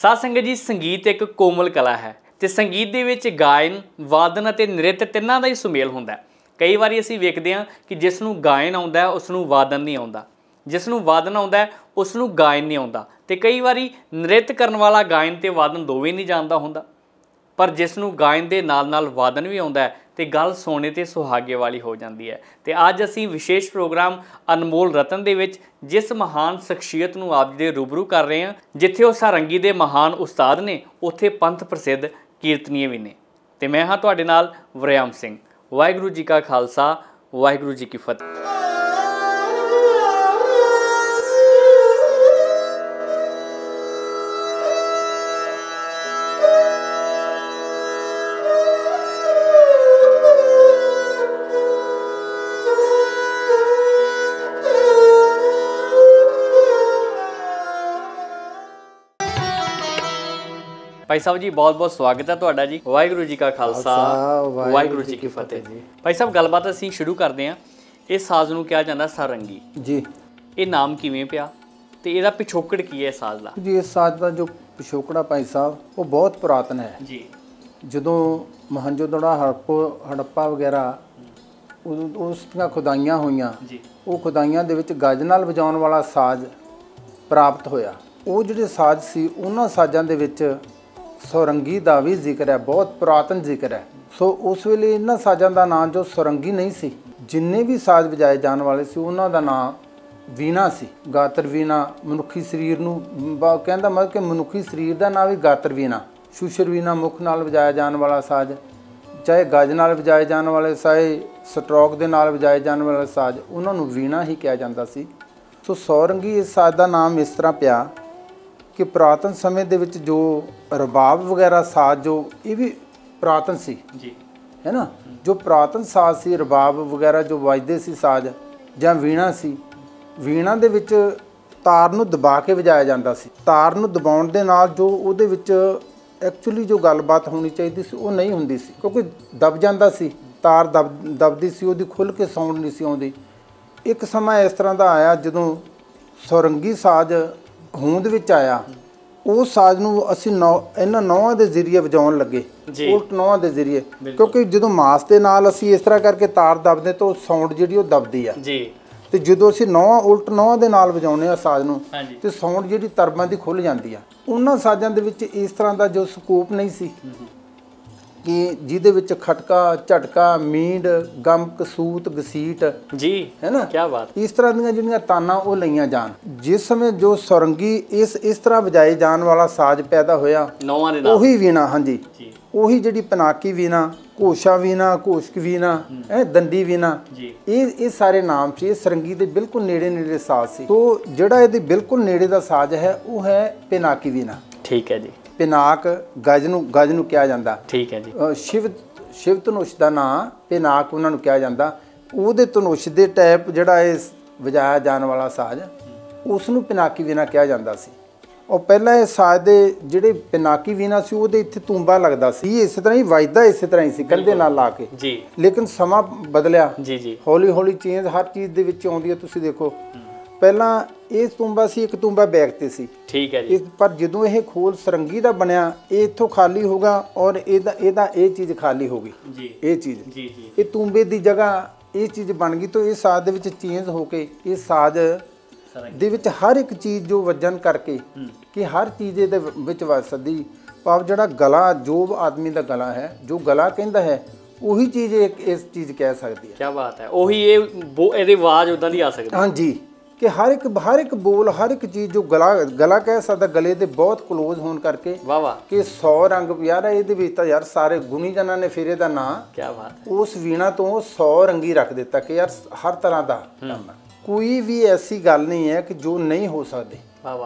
ਸਾਧ ਸੰਗਤ ਜੀ, ਸੰਗੀਤ ਇੱਕ ਕੋਮਲ ਕਲਾ ਹੈ ਤੇ ਸੰਗੀਤ ਦੇ ਵਿੱਚ ਗਾਇਨ, ਵਾਦਨ ਅਤੇ ਨ੍ਰਿਤ ਤਿੰਨਾਂ ਦਾ ਹੀ ਸੁਮੇਲ ਹੁੰਦਾ। ਕਈ ਵਾਰੀ ਅਸੀਂ ਵੇਖਦੇ ਹਾਂ ਕਿ ਜਿਸ ਨੂੰ ਗਾਇਨ ਆਉਂਦਾ ਉਸ ਨੂੰ ਵਾਦਨ ਨਹੀਂ ਆਉਂਦਾ, ਜਿਸ ਨੂੰ ਵਾਦਨ ਆਉਂਦਾ ਉਸ ਨੂੰ ਗਾਇਨ ਨਹੀਂ ਆਉਂਦਾ, ਤੇ ਕਈ ਵਾਰੀ ਨ੍ਰਿਤ ਕਰਨ ਵਾਲਾ ਗਾਇਨ ਤੇ ਵਾਦਨ ਦੋਵੇਂ ਨਹੀਂ ਜਾਣਦਾ ਹੁੰਦਾ। ਪਰ ਜਿਸ ਨੂੰ ਗਾਇਨ ਦੇ ਨਾਲ ਨਾਲ ਵਾਦਨ ਵੀ ਆਉਂਦਾ ਤੇ ਗੱਲ ਸੋਨੇ ਤੇ ਸੁਹਾਗੇ ਵਾਲੀ ਹੋ ਜਾਂਦੀ ਹੈ। ਤੇ ਅੱਜ ਅਸੀਂ ਵਿਸ਼ੇਸ਼ ਪ੍ਰੋਗਰਾਮ ਅਨਮੋਲ ਰਤਨ ਦੇ ਵਿੱਚ ਜਿਸ ਮਹਾਨ ਸ਼ਖਸੀਅਤ ਨੂੰ ਆਪ ਜੀ ਦੇ ਰੂਬਰੂ ਕਰ ਰਹੇ ਹਾਂ, ਜਿੱਥੇ ਉਹ ਸਾਰੰਗੀ ਦੇ ਮਹਾਨ ਉਸਤਾਦ ਨੇ, ਉੱਥੇ ਪੰਥ ਪ੍ਰਸਿੱਧ ਕੀਰਤਨੀਏ ਵੀ ਨੇ। ਤੇ ਮੈਂ ਹਾਂ ਤੁਹਾਡੇ ਨਾਲ ਵਰਿਆਮ ਸਿੰਘ। ਵਾਹਿਗੁਰੂ ਜੀ ਕਾ ਖਾਲਸਾ, ਵਾਹਿਗੁਰੂ ਜੀ ਕੀ ਫਤਿਹ। ਭਾਈ ਸਾਹਿਬ ਜੀ, ਬਹੁਤ ਬਹੁਤ ਸਵਾਗਤ ਹੈ ਤੁਹਾਡਾ ਜੀ। ਵਾਹਿਗੁਰੂ ਜੀ ਕਾ ਖਾਲਸਾ, ਵਾਹਿਗੁਰੂ ਜੀ ਕੀ ਫਤਿਹ ਜੀ। ਭਾਈ ਸਾਹਿਬ, ਗੱਲਬਾਤ ਅਸੀਂ ਸ਼ੁਰੂ ਕਰਦੇ ਹਾਂ। ਇਹ ਸਾਜ਼ ਨੂੰ ਕਿਹਾ ਜਾਂਦਾ ਸਾਰੰਗੀ ਜੀ। ਇਹ ਨਾਮ ਕਿਵੇਂ ਪਿਆ ਤੇ ਇਹਦਾ ਪਿਛੋਕੜ ਕੀ ਹੈ ਇਸ ਸਾਜ਼ ਦਾ? ਜੀ, ਇਸ ਸਾਜ਼ ਦਾ ਜੋ ਪਿਛੋਕੜਾ ਭਾਈ ਸਾਹਿਬ ਉਹ ਬਹੁਤ ਪੁਰਾਤਨ ਹੈ ਜੀ। ਜਦੋਂ ਮਹੰਜੋਦੜੋ ਹੜੱਪਾ ਵਗੈਰਾ ਉਸ ਦੀਆਂ ਖੁਦਾਈਆਂ ਹੋਈਆਂ ਜੀ, ਉਹ ਖੁਦਾਈਆਂ ਦੇ ਵਿੱਚ ਗੱਜ ਨਾਲ ਵਜਾਉਣ ਵਾਲਾ ਸਾਜ਼ ਪ੍ਰਾਪਤ ਹੋਇਆ। ਉਹ ਜਿਹੜੇ ਸਾਜ਼ ਸੀ ਉਹਨਾਂ ਸਾਜ਼ਾਂ ਦੇ ਵਿੱਚ ਸੁਰੰਗੀ ਦਾ ਵੀ ਜ਼ਿਕਰ ਹੈ, ਬਹੁਤ ਪੁਰਾਤਨ ਜ਼ਿਕਰ ਹੈ। ਸੋ ਉਸ ਵੇਲੇ ਇਹਨਾਂ ਸਾਜ਼ਾਂ ਦਾ ਨਾਂ ਜੋ ਸੁਰੰਗੀ ਨਹੀਂ ਸੀ, ਜਿੰਨੇ ਵੀ ਸਾਜ਼ ਵਜਾਏ ਜਾਣ ਵਾਲੇ ਸੀ ਉਹਨਾਂ ਦਾ ਨਾਂ ਵੀਣਾ ਸੀ। ਗਾਤਰ ਵੀਣਾ ਮਨੁੱਖੀ ਸਰੀਰ ਨੂੰ ਕਹਿੰਦਾ, ਮਤਲਬ ਕਿ ਮਨੁੱਖੀ ਸਰੀਰ ਦਾ ਨਾਂ ਵੀ ਗਾਤਰ ਵੀਣਾ। ਸ਼ੂਸ਼ਰ ਵੀਣਾ ਮੁੱਖ ਨਾਲ ਵਜਾਇਆ ਜਾਣ ਵਾਲਾ ਸਾਜ਼, ਚਾਹੇ ਗੱਜ ਨਾਲ ਵਜਾਏ ਜਾਣ ਵਾਲੇ, ਚਾਹੇ ਸਟਰੋਕ ਦੇ ਨਾਲ ਵਜਾਏ ਜਾਣ ਵਾਲੇ ਸਾਜ਼, ਉਹਨਾਂ ਨੂੰ ਵੀਣਾ ਹੀ ਕਿਹਾ ਜਾਂਦਾ ਸੀ। ਸੋ ਸੌਰੰਗੀ ਇਸ ਸਾਜ਼ ਦਾ ਨਾਮ ਇਸ ਤਰ੍ਹਾਂ ਪਿਆ ਕਿ ਪੁਰਾਤਨ ਸਮੇਂ ਦੇ ਵਿੱਚ ਜੋ ਰਬਾਬ ਵਗੈਰਾ ਸਾਜ਼, ਜੋ ਇਹ ਵੀ ਪੁਰਾਤਨ ਸੀ ਜੀ, ਹੈ ਨਾ। ਜੋ ਪੁਰਾਤਨ ਸਾਜ਼ ਸੀ, ਰਬਾਬ ਵਗੈਰਾ ਜੋ ਵੱਜਦੇ ਸੀ ਸਾਜ਼, ਜਾਂ ਵੀਣਾ ਸੀ, ਵੀਣਾ ਦੇ ਵਿੱਚ ਤਾਰ ਨੂੰ ਦਬਾ ਕੇ ਵਜਾਇਆ ਜਾਂਦਾ ਸੀ। ਤਾਰ ਨੂੰ ਦਬਾਉਣ ਦੇ ਨਾਲ ਜੋ ਉਹਦੇ ਵਿੱਚ ਐਕਚੁਅਲੀ ਜੋ ਗੱਲਬਾਤ ਹੋਣੀ ਚਾਹੀਦੀ ਸੀ ਉਹ ਨਹੀਂ ਹੁੰਦੀ ਸੀ, ਕਿਉਂਕਿ ਦਬ ਜਾਂਦਾ ਸੀ, ਤਾਰ ਦਬਦੀ ਸੀ, ਉਹਦੀ ਖੁੱਲ੍ਹ ਕੇ ਸਾਊਂਡ ਨਹੀਂ ਸੀ ਆਉਂਦੀ। ਇੱਕ ਸਮਾਂ ਇਸ ਤਰ੍ਹਾਂ ਦਾ ਆਇਆ ਜਦੋਂ ਸੁਰੰਗੀ ਸਾਜ਼ ਹੋਂਦ ਵਿੱਚ ਆਇਆ। ਉਹ ਸਾਜ਼ ਨੂੰ ਅਸੀਂ ਇਹਨਾਂ ਨੌਹਾਂ ਦੇ ਜ਼ਰੀਏ ਵਜਾਉਣ ਲੱਗੇ, ਉਲਟ ਨੌਹਾਂ ਦੇ ਜ਼ਰੀਏ, ਕਿਉਂਕਿ ਜਦੋਂ ਮਾਸ ਦੇ ਨਾਲ ਅਸੀਂ ਇਸ ਤਰ੍ਹਾਂ ਕਰਕੇ ਤਾਰ ਦਬਦੇ ਤਾਂ ਉਹ ਸਾਊਂਡ ਜਿਹੜੀ ਉਹ ਦਬਦੀ ਆ ਜੀ। ਤੇ ਜਦੋਂ ਅਸੀਂ ਨੌਹਾਂ ਉਲਟ ਨੌਹਾਂ ਦੇ ਨਾਲ ਵਜਾਉਂਦੇ ਆ ਸਾਜ਼ ਨੂੰ, ਤੇ ਸਾਊਂਡ ਜਿਹੜੀ ਤਰਬਾਂ ਦੀ ਖੁੱਲ੍ਹ ਜਾਂਦੀ ਆ। ਉਹਨਾਂ ਸਾਜ਼ਾਂ ਦੇ ਵਿੱਚ ਇਸ ਤਰ੍ਹਾਂ ਦਾ ਜੋ ਸਕੋਪ ਨਹੀਂ ਸੀ ਕਿ ਜਿਹਦੇ ਵਿੱਚ ਖਟਕਾ, ਝਟਕਾ, ਮੀਂਡ, ਗਮਕ, ਸੂਤ, ਗਸੀਟ ਜੀ, ਹੈ ਨਾ, ਕੀ ਬਾਤ, ਇਸ ਤਰ੍ਹਾਂ ਦੀਆਂ ਜਿਹੜੀਆਂ ਤਾਨਾਂ ਉਹ ਲਈਆਂ ਜਾਣ। ਜਿਸ ਸਮੇਂ ਜੋ ਸੁਰੰਗੀ ਇਸ ਤਰ੍ਹਾਂ ਵਜਾਏ ਜਾਣ ਵਾਲਾ ਸਾਜ਼ ਪੈਦਾ ਹੋਇਆ, ਨੌਵਾਂ ਦੇ ਨਾਲ, ਉਹੀ ਵੀਣਾ, ਹਾਂਜੀ, ਉਹੀ ਜਿਹੜੀ ਪਨਾਕੀ ਵੀਣਾ, ਘੋਸ਼ਾ ਵੀਣਾ, ਘੋਸ਼ਕ ਵੀਣਾ, ਦੰਡੀ ਵੀਣਾ, ਇਹ ਸਾਰੇ ਨਾਮ ਸੀ। ਇਹ ਸੁਰੰਗੀ ਦੇ ਬਿਲਕੁਲ ਨੇੜੇ ਸਾਜ਼ ਸੀ। ਤੋ ਜਿਹੜਾ ਇਹਦੇ ਬਿਲਕੁਲ ਨੇੜੇ ਦਾ ਸਾਜ਼ ਹੈ ਉਹ ਹੈ ਪਿਨਾਕੀ ਵੀਣਾ। ਠੀਕ ਹੈ ਜੀ। ਪਿਨਾਕ ਗੱਜ ਨੂੰ ਕਿਹਾ ਜਾਂਦਾ। ਠੀਕ ਹੈ ਜੀ। ਸ਼ਿਵ ਧਨੁਸ਼ ਦਾ ਨਾਂ ਪਿਨਾਕ ਉਹਨਾਂ ਨੂੰ ਕਿਹਾ ਜਾਂਦਾ। ਉਹਦੇ ਧਨੁਸ਼ ਦੇ ਟਾਈਪ ਜਿਹੜਾ ਇਹ ਵਜਾਇਆ ਜਾਣ ਵਾਲਾ ਸਾਜ਼, ਉਸ ਨੂੰ ਪਿਨਾਕੀ ਵੀਣਾ ਕਿਹਾ ਜਾਂਦਾ ਸੀ। ਉਹ ਪਹਿਲਾਂ ਇਹ ਸਾਜ਼ ਦੇ ਜਿਹੜੇ ਪਿਨਾਕੀ ਵੀਣਾ ਸੀ ਉਹਦੇ ਇੱਥੇ ਤੂੰਬਾ ਲੱਗਦਾ ਸੀ, ਇਸੇ ਤਰ੍ਹਾਂ ਹੀ ਵੱਜਦਾ, ਇਸੇ ਤਰ੍ਹਾਂ ਹੀ ਸੀ ਕੰਧੇ ਨਾਲ ਲਾ ਕੇ ਜੀ। ਲੇਕਿਨ ਸਮਾਂ ਬਦਲਿਆ ਜੀ, ਹੌਲੀ ਹੌਲੀ ਚੇਂਜ ਹਰ ਚੀਜ਼ ਦੇ ਵਿੱਚ ਆਉਂਦੀ ਹੈ। ਤੁਸੀਂ ਦੇਖੋ, ਪਹਿਲਾਂ ਇਹ ਤੂੰਬਾ ਸੀ, ਇੱਕ ਤੂੰਬਾ ਬੈਕ ਤੇ ਸੀ, ਠੀਕ ਹੈ ਜੀ। ਪਰ ਜਦੋਂ ਇਹ ਖੋਲ ਸੁਰੰਗੀ ਦਾ ਬਣਿਆ, ਇਹ ਇੱਥੋਂ ਖਾਲੀ ਹੋਗਾ ਔਰ ਇਹਦਾ ਇਹ ਚੀਜ਼ ਖਾਲੀ ਹੋ ਗਈ ਜੀ। ਇਹ ਚੀਜ਼ ਜੀ, ਇਹ ਤੂੰਬੇ ਦੀ ਜਗ੍ਹਾ ਇਹ ਚੀਜ਼ ਬਣ ਗਈ। ਤਾਂ ਇਹ ਸਾਜ਼ ਦੇ ਵਿੱਚ ਚੇਂਜ ਹੋ ਕੇ ਇਹ ਸਾਜ਼ ਦੇ ਵਿੱਚ ਹਰ ਇੱਕ ਚੀਜ਼ ਜੋ ਵੱਜਣ ਕਰਕੇ ਕਿ ਹਰ ਚੀਜ਼ ਇਹਦੇ ਵਿੱਚ ਵੱਜ ਸਕਦੀ। ਭਾਵ ਜਿਹੜਾ ਗਲਾ, ਜੋ ਆਦਮੀ ਦਾ ਗਲਾ ਹੈ, ਜੋ ਗਲਾ ਕਹਿੰਦਾ ਹੈ, ਉਹੀ ਚੀਜ਼ ਇਸ ਚੀਜ਼ ਕਹਿ ਸਕਦੀ ਹੈ। ਕੀ ਬਾਤ ਹੈ। ਉਹੀ ਇਹਦੀ ਆਵਾਜ਼ ਉਦਾਂ ਦੀ ਆ ਸਕਦੀ, ਹਾਂਜੀ, ਕਿ ਹਰ ਇੱਕ ਬੋਲ, ਹਰ ਇੱਕ ਚੀਜ਼ ਜੋ ਗਲਾ ਕਹਿ ਸਕਦਾ, ਗਲੇ ਦੇ ਬਹੁਤ ਕਲੋਜ਼ ਹੋਣ ਕਰਕੇ ਕਿ 100 ਰੰਗ। ਯਾਰ ਇਹਦੇ ਵਿੱਚ ਤਾਂ ਯਾਰ ਸਾਰੇ ਗੁਣੀ ਜਨਾਂ ਨੇ ਫਿਰ ਇਹਦਾ ਨਾਂ ਉਸ ਵੀਣਾ ਤੋਂ 100 ਰੰਗੀ ਰੱਖ ਦਿੱਤਾ ਕਿ ਯਾਰ ਹਰ ਤਰ੍ਹਾਂ ਦਾ ਕੰਮ ਹੈ। ਕੋਈ ਵੀ ਐਸੀ ਗੱਲ ਨਹੀਂ ਹੈ ਕਿ ਜੋ ਨਹੀਂ ਹੋ ਸਕਦੀ,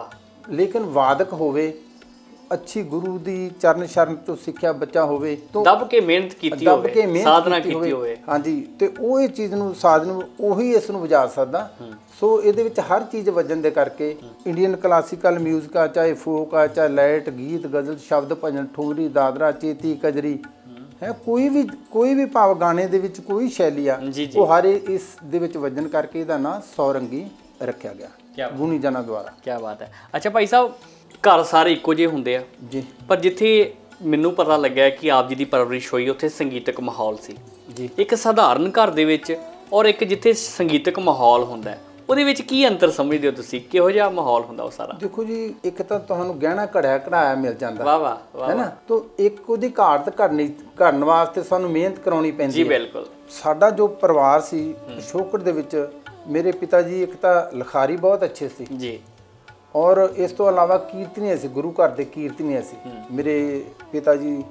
ਲੇਕਿਨ ਵਾਦਕ ਹੋਵੇ, ਅੱਛੀ ਗੁਰੂ ਦੀ ਚਰਨ ਸ਼ਰਨ ਤੋਂ ਸਿੱਖਿਆ ਬੱਚਾ ਹੋਵੇ, ਦੱਬ ਕੇ ਮਿਹਨਤ ਕੀਤੀ ਹੋਵੇ, ਸਾਧਨਾ ਕੀਤੀ ਹੋਵੇ, ਹਾਂਜੀ, ਤੇ ਉਹ ਇਹ ਚੀਜ਼ ਨੂੰ, ਸਾਜ਼ ਨੂੰ, ਉਹੀ ਇਸ ਨੂੰ ਵਜਾ ਸਕਦਾ। ਸੋ ਇਹਦੇ ਵਿੱਚ ਹਰ ਚੀਜ਼ ਵੱਜਣ ਦੇ ਕਰਕੇ ਇੰਡੀਅਨ ਕਲਾਸੀਕਲ ਮਿਊਜ਼ਿਕ ਆ, ਚਾਹੇ ਫੋਕ ਆ, ਚਾਹੇ ਲੈਟ, ਗੀਤ, ਗਜ਼ਲ, ਸ਼ਬਦ, ਭਜਨ, ਠੁਮਰੀ, ਦਾਦਰਾ, ਚੇਤੀ, ਕਜਰੀ ਹੈ, ਕੋਈ ਵੀ ਭਾਵ ਗਾਣੇ ਦੇ ਵਿੱਚ ਕੋਈ ਸ਼ੈਲੀ ਆ, ਉਹ ਹਰ ਇਸ ਦੇ ਵਿੱਚ ਵੱਜਣ ਕਰਕੇ ਇਹਦਾ ਨਾਂ ਸੌਰੰਗੀ ਰੱਖਿਆ ਗਿਆ ਗੁਣੀ ਜਨਾਂ ਦੁਆਰਾ। ਕੀ ਬਾਤ ਹੈ। ਅੱਛਾ ਭਾਈ ਸਾਹਿਬ, ਘਰ ਸਾਰੇ ਇੱਕੋ ਜਿਹੇ ਹੁੰਦੇ ਆ ਜੀ ਪਰ ਜਿੱਥੇ ਮੈਨੂੰ ਪਤਾ ਲੱਗਿਆ ਕਿ ਆਪ ਜੀ ਦੀ ਪਰਵਰਿਸ਼ ਹੋਈ ਉੱਥੇ ਸੰਗੀਤਕ ਮਾਹੌਲ ਸੀ ਜੀ। ਇੱਕ ਸਧਾਰਨ ਘਰ ਦੇ ਵਿੱਚ ਔਰ ਇੱਕ ਜਿੱਥੇ ਸੰਗੀਤਕ ਮਾਹੌਲ ਹੁੰਦਾ ਉਹਦੇ ਵਿੱਚ ਕੀ ਅੰਤਰ ਸਮਝਦੇ ਹੋ ਤੁਸੀਂ? ਕਿਹੋ ਜਿਹਾ ਮਾਹੌਲ ਹੁੰਦਾ ਉਹ ਸਾਰਾ? ਦੇਖੋ ਜੀ, ਇੱਕ ਤਾਂ ਤੁਹਾਨੂੰ ਗਹਿਣਾ ਘੜਿਆ ਘੜਾਇਆ ਮਿਲ ਜਾਂਦਾ, ਵਾਹ ਵਾਹ ਹੈ ਨਾ, ਤਾਂ ਇੱਕ ਉਹਦੀ ਘਾਟ ਘੜਨ ਵਾਸਤੇ ਸਾਨੂੰ ਮਿਹਨਤ ਕਰਾਉਣੀ ਪੈਂਦੀ ਜੀ ਹੈ। ਬਿਲਕੁਲ। ਸਾਡਾ ਜੋ ਪਰਿਵਾਰ ਸੀ ਪਿਛੋਕੜ ਦੇ ਵਿੱਚ, ਮੇਰੇ ਪਿਤਾ ਜੀ ਇੱਕ ਤਾਂ ਲਿਖਾਰੀ ਬਹੁਤ ਅੱਛੇ ਸੀ ਜੀ ਔਰ ਇਸ ਤੋਂ ਇਲਾਵਾ ਕੀਰਤਨੀਏ ਸੀ, ਗੁਰੂ ਘਰ ਦੇ ਕੀਰਤਨੀਏ ਸੀ। ਮੇਰੇ ਪਿਤਾ ਜੀ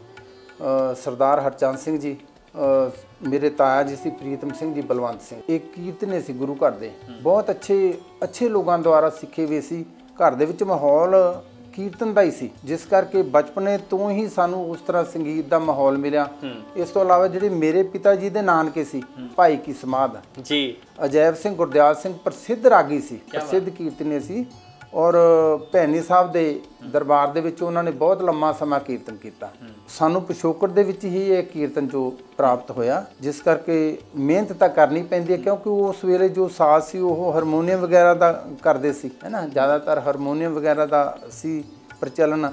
ਸਰਦਾਰ ਹਰਚੰਦ ਸਿੰਘ ਜੀ, ਮੇਰੇ ਤਾਇਆ ਜੀ ਸੀ ਪ੍ਰੀਤਮ ਸਿੰਘ ਜੀ ਬਲਵੰਤ ਸਿੰਘ, ਇਹ ਕੀਰਤਨੀਏ ਸੀ ਗੁਰੂ ਘਰ ਦੇ, ਬਹੁਤ ਅੱਛੇ ਲੋਕਾਂ ਦੁਆਰਾ ਸਿੱਖੇ ਹੋਏ ਸੀ। ਘਰ ਦੇ ਵਿੱਚ ਮਾਹੌਲ ਕੀਰਤਨ ਦਾ ਹੀ ਸੀ, ਜਿਸ ਕਰਕੇ ਬਚਪਨੇ ਤੋਂ ਹੀ ਸਾਨੂੰ ਉਸ ਤਰ੍ਹਾਂ ਸੰਗੀਤ ਦਾ ਮਾਹੌਲ ਮਿਲਿਆ। ਇਸ ਤੋਂ ਇਲਾਵਾ ਜਿਹੜੇ ਮੇਰੇ ਪਿਤਾ ਜੀ ਦੇ ਨਾਨਕੇ ਸੀ ਭਾਈ ਕੀ ਸਮਾਧ ਜੀ, ਅਜੈਬ ਸਿੰਘ ਗੁਰਦਿਆਲ ਸਿੰਘ ਪ੍ਰਸਿੱਧ ਰਾਗੀ ਸੀ, ਪ੍ਰਸਿੱਧ ਕੀਰਤਨੀਏ ਸੀ ਔਰ ਭੈਣੀ ਸਾਹਿਬ ਦੇ ਦਰਬਾਰ ਦੇ ਵਿੱਚ ਉਹਨਾਂ ਨੇ ਬਹੁਤ ਲੰਮਾ ਸਮਾਂ ਕੀਰਤਨ ਕੀਤਾ। ਸਾਨੂੰ ਪਿਛੋਕੜ ਦੇ ਵਿੱਚ ਹੀ ਇਹ ਕੀਰਤਨ ਜੋ ਪ੍ਰਾਪਤ ਹੋਇਆ, ਜਿਸ ਕਰਕੇ ਮਿਹਨਤ ਤਾਂ ਕਰਨੀ ਪੈਂਦੀ ਹੈ ਕਿਉਂਕਿ ਉਸ ਵੇਲੇ ਜੋ ਸਾਜ਼ ਸੀ ਉਹ ਹਾਰਮੋਨੀਅਮ ਵਗੈਰਾ ਦਾ ਕਰਦੇ ਸੀ, ਹੈ ਨਾ, ਜ਼ਿਆਦਾਤਰ ਹਾਰਮੋਨੀਅਮ ਵਗੈਰਾ ਦਾ ਸੀ ਪ੍ਰਚਲਨ।